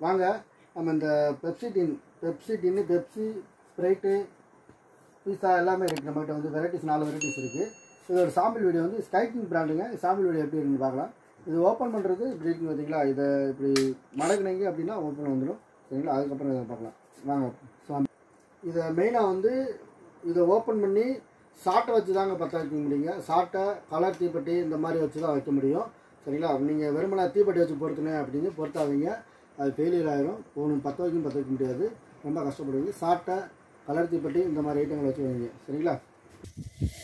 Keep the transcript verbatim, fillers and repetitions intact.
வாங்க நம்ம இந்த Pepsi tin Pepsi tin Pepsi Sprite pizza எல்லாமே இருக்குது நம்மகிட்ட வந்து வெரைட்டிஸ் நாலு வெரைட்டிஸ் இருக்குது. இதோட சாம்பிள் வீடியோ வந்து ஸ்கைக்கிங் பிராண்டுங்க. சாம்பிள் வீடியோ எப்படி இருக்குன்னு பார்க்கலாம். இது ஓப்பன் பண்ணுறது இப்படி இருக்குன்னு பார்த்தீங்களா, இதை இப்படி மடக்குனீங்க அப்படின்னா ஓப்பன் வந்துடும் சரிங்களா. அதுக்கப்புறம் இதை பார்க்கலாம் வாங்க. ஸோ இதை மெயினாக வந்து இதை ஓப்பன் பண்ணி சாட்டை வச்சு தாங்க பற்ற வைக்க முடியுங்க. சாட்டை கலர் தீப்பெட்டி இந்த மாதிரி வச்சு தான் வைக்க முடியும் சரிங்களா. நீங்கள் வெறுமனை தீப்பெட்டி வச்சு பொறுத்துனேன் அப்படின்னு பொறுத்தாதீங்க, அது ஃபெயிலியர் ஆகிரும். ஒன்று பற்ற வைக்கும் பற்ற வைக்க முடியாது, ரொம்ப கஷ்டப்படுவீங்க. சாட்டை கலர் தீப்பெட்டி இந்த மாதிரி ஐட்டங்களை வச்சு வைங்க சரிங்களா.